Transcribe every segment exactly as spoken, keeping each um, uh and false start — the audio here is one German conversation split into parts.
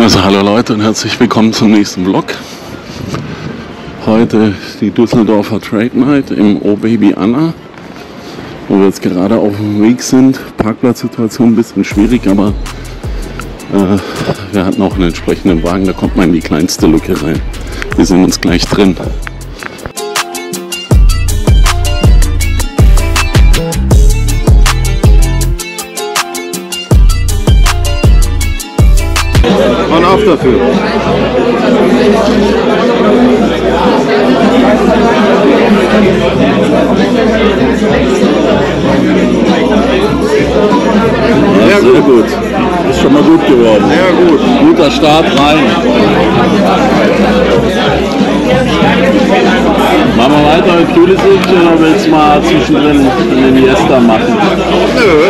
Also hallo Leute und herzlich willkommen zum nächsten Vlog. Heute die Düsseldorfer Trade Night im Oh Baby Anna, wo wir jetzt gerade auf dem Weg sind. Parkplatzsituation ein bisschen schwierig, aber äh, wir hatten auch einen entsprechenden Wagen, da kommt man in die kleinste Lücke rein. Wir sind uns gleich drin. On auf dafür. Ja, sehr gut. Ist schon mal gut geworden. Sehr gut. Guter Start rein. Machen wir weiter mit Pulisic oder willst du mal zwischendrin den Iniesta machen? Nö.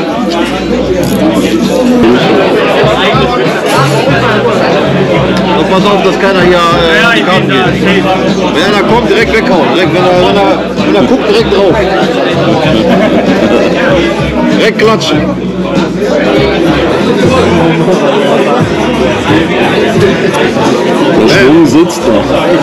Und pass auf, dass keiner hier äh, die Karten geht. Wenn einer kommt, direkt weghauen. Direkt, wenn, er, wenn, er, wenn er guckt, direkt drauf. Direkt klatschen. Der Schwung sitzt doch.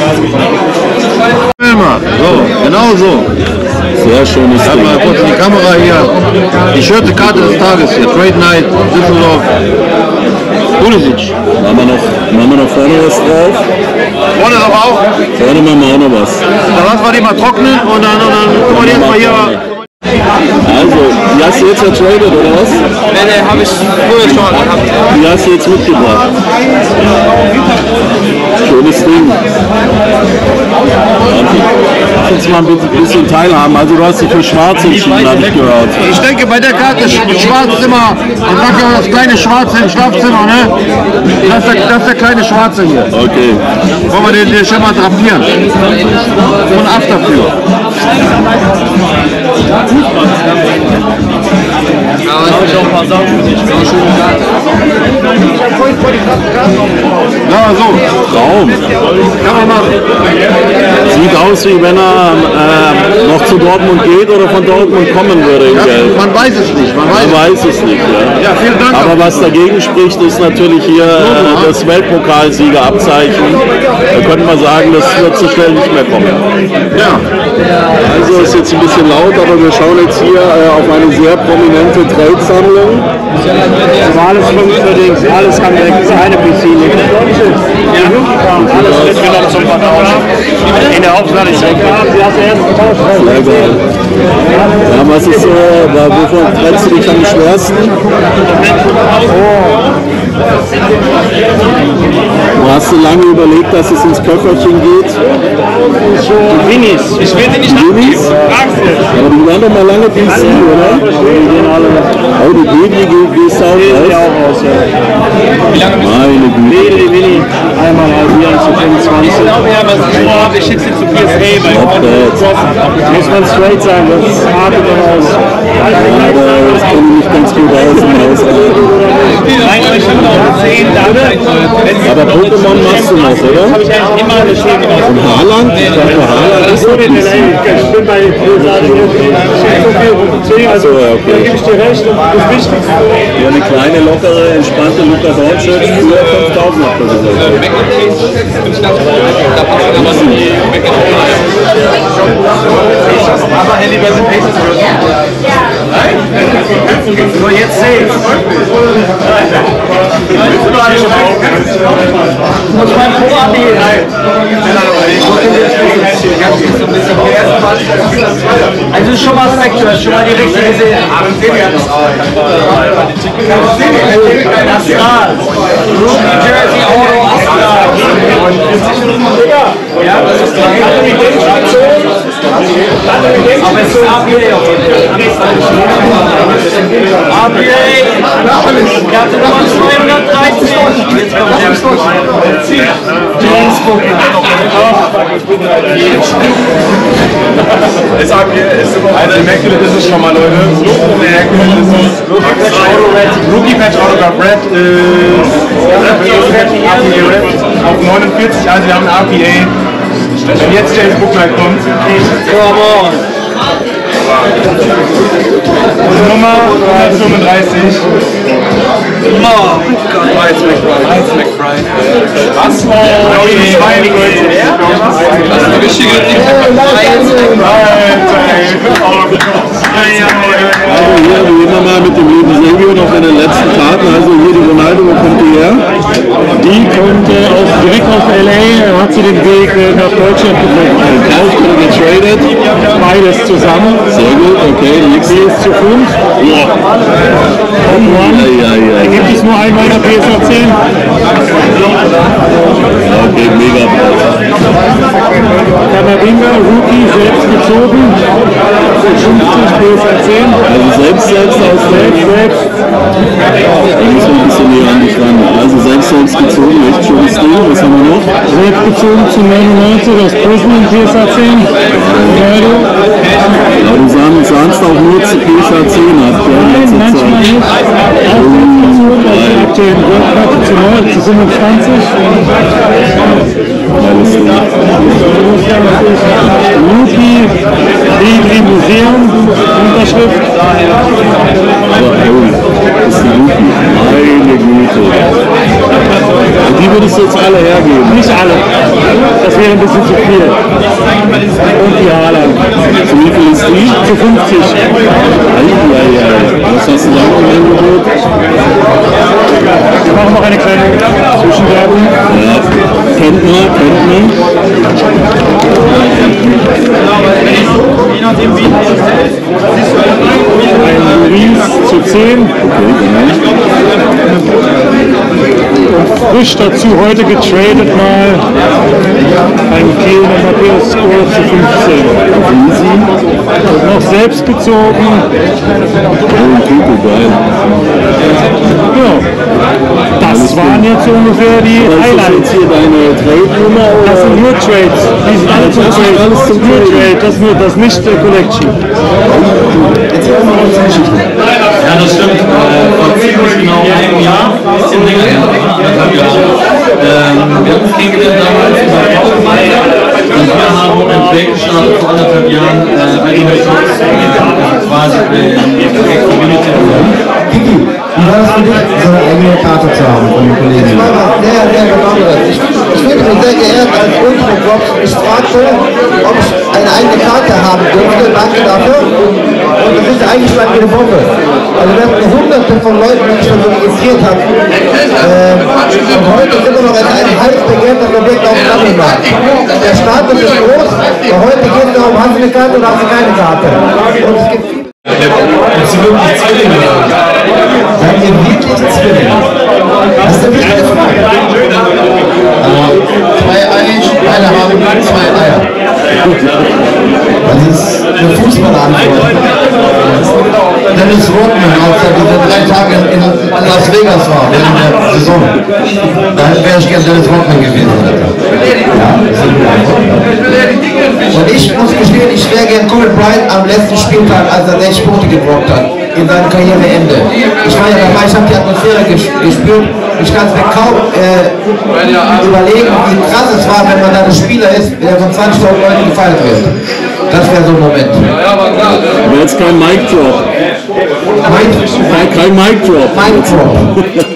So, genau so. Sehr schönes Ich Ding. mal kurz in die Kamera hier. Die schönste Karte des Tages hier. Trade Night, Düsseldorf. Pulisic. Machen wir noch, machen wir noch vorne was drauf? Vorne aber auch. Vorne machen wir auch noch was. Dann lassen wir die mal trocknen und dann, und dann gucken wir die jetzt mal hier. Also, die hast du jetzt ertradet oder was? Nee, nee, habe ich früher schon gehabt. Die hast du jetzt mitgebracht. Schönes Ding. Lass uns mal ein bisschen teilhaben. Also du hast dich für Schwarz entschieden, habe ich gehört. Ich denke, bei der Karte Schwarz immer, man sagt ja das kleine Schwarze im Schlafzimmer, ne? Das ist der, das ist der kleine Schwarze hier. Okay. Wollen wir den, den schon mal drapieren? Und ab dafür. Aber ich habe schon ein paar Sachen für dich. Na so, Traum. kann man machen. Sieht aus, wie wenn er äh, noch zu Dortmund geht oder von Dortmund kommen würde im Ja, Geld. man weiß es nicht, man weiß, Man weiß es nicht. Ja. Ja, vielen Dank. Aber was dagegen spricht, ist natürlich hier äh, das Weltpokalsiegerabzeichen. Da könnte man sagen, das wird so schnell nicht mehr kommen. Ja. Also ist jetzt ein bisschen laut, aber wir schauen jetzt hier äh, auf eine sehr prominente Trade-Sammlung. Alles fünfzehn, alles kann weg, eine Piscine. Ja, alles mitgenommen zum Vertauschen. In der Hauptsache ist weg. Sehr geil. Ja, was ist so, äh, wovon trennst du dich am schwersten? Du hast so lange überlegt, dass es ins Köfferchen geht? Die Winnies. Ich will die nicht Winnies? Aber die waren doch mal lange P C, oder? Oh, die Baby gehst du auch raus? Meine Güte. Die Winnie. Einmal halbieren zu fünfundzwanzig. Ich glaube, ja, was ich vorhabe, ich schicke sie zu P S A, weil muss man straight sein, das ist hart oder raus. Aber das kenne ich nicht ganz gut aus im Ausland. Aber Pokémon machst du noch, oder? Habe ich eigentlich immer eine Schule gemacht. Und Haaland? Ich dachte, Haaland ist doch P C. Ich bin bei den Also, ja, okay. gebe ich dir recht, das Wichtigste. Ja, eine kleine, lockere, entspannte Luka Doncic für fünftausend hat er gesagt. Aber Handy bei den Paces so, jetzt sehen. Muss mein Po abnehmen. Also ist schon mal Respekt, du hast schon mal die richtige gesehen. Astral. Rookie Jersey Auto Astral. Ja, das ist die aber es ist A P A auf jeden Fall. A P A. Er hatte Nummer zweihundertdreißig. Jetzt kommt der Ist A P A, also Immaculate ist es schon mal, Leute. Immaculate ist es. Rookie Patch Autograph Red ist A P A Red auf neunundvierzig, also wir haben ein A P A. Wenn jetzt James Booklight kommt. Come on. Nummer hundertfünfunddreißig. Oh Gott, Miles McBride. Miles McBride. Was? Oh, die zwei Leute. Das ist eine richtige Ding. Also hier gehen wir mal mit dem lieben Silvio noch in den letzten Karten. Also hier die Ronaldo, wo kommt die her? Die kommt äh, aus, direkt aus L A, hat sie den Weg äh, nach Deutschland gefunden. Gekauft oder getradet? Beides zusammen. Sehr gut, okay. Die ist zu fünf. Ja. Top One. Ja, ja, ja. Die gibt es nur einmal in der P S A zehn. Okay, mega. Kamavinga, Rookie, selbst gezogen. fünfzig P S A zehn. Also selbst, selbst aus Selbst, selbst. Da müssen wir ein bisschen näher an dich ran. Also selbst, selbst gezogen, echt schönes Ding. Was haben wir noch? Selbst gezogen zu neunundneunzig aus Prison in P S A zehn. Ronaldo. Ja, du sahst, sahst auch nur zu P S A zehn ab. Nein, manchmal nicht. Auch selbst gezogen aus der aktuellen World Cup zu neun, zu fünfundzwanzig. Alles Ding. Rookie, Legri Museum, Unterschrift. Aber oh, das ist ein Luki. Meine Güte. Und die würdest du jetzt alle hergeben? Nicht alle. Das wäre ein bisschen zu viel. Und die Haaland. Zu wie viel ist die? Zu fünfzig. Eieiei. Was hast du da noch im Angebot? Wir machen noch eine kleine Zwischenwerbung. Ja, kennt man, kennt man. Ein Luis zu zehn. Und frisch dazu heute getradet mal ein Kiel Matthäus Score zu fünfzehn. Und noch selbst gezogen. Oh, Typo, geil. Ja, das waren jetzt ungefähr die Was ist Highlights. jetzt hier deine Trade-Nummer? Das sind nur Trades. Die sind alle zum Trade. Alles zum Nur Trade. Trade. Das, nur, das nicht der Collection. Ja, das stimmt. Äh, vor ziemlich genau einem Jahr, ein bisschen länger, anderthalb Jahre. Ähm, wir haben uns kennengelernt damals über Bauchmeister und wir haben ein Projekt gestartet vor anderthalb Jahren, äh, ein Investor, äh, quasi äh, die Community. Kiki, wie war das für dich, so eine eigene Karte zu haben von den Kollegen? Das war was sehr, sehr Besonderes. Ich, ich fühlte mich sehr geehrt als Ultra-Box. Ich fragte, ob ich eine eigene Karte haben dürfte. Danke dafür. Und das ist eigentlich schon eine Woche. Also wir hatten hunderte von Leuten, die sich schon so registriert haben. Ähm, und heute sind wir noch als ein heiß begehrtes Objekt auf dem Sammelmarkt. Der Status ist groß, aber heute geht es darum, hast du eine Karte oder hast du keine Karte. Und es gibt viele. Ob sie wirklich Zwillinge haben? Seid ihr wirklich Zwillinge? Das ist eine wichtige Frage. Zwei Eier haben zwei Eier. Das ist eine Fußballantwort. Dennis Rodman, als er diese drei Tage in Las Vegas war, während der Saison. Da wäre ich gerne Dennis Rodman gewesen. Und ich muss gestehen, ich wäre gern Kobe Bryant am letzten Spieltag, als er sechzig Punkte geblockt hat, in seinem Karriereende. Ich war ja dabei, ich habe die Atmosphäre ges gespürt. Ich kann es mir kaum äh, überlegen, wie krass es war, wenn man da ein Spieler ist, der von zwanzigtausend Leuten gefeiert wird. Das wäre so ein Moment. Aber jetzt kein Mic-Drop. Mein, Kein, kein Mic-Drop. mein Drop.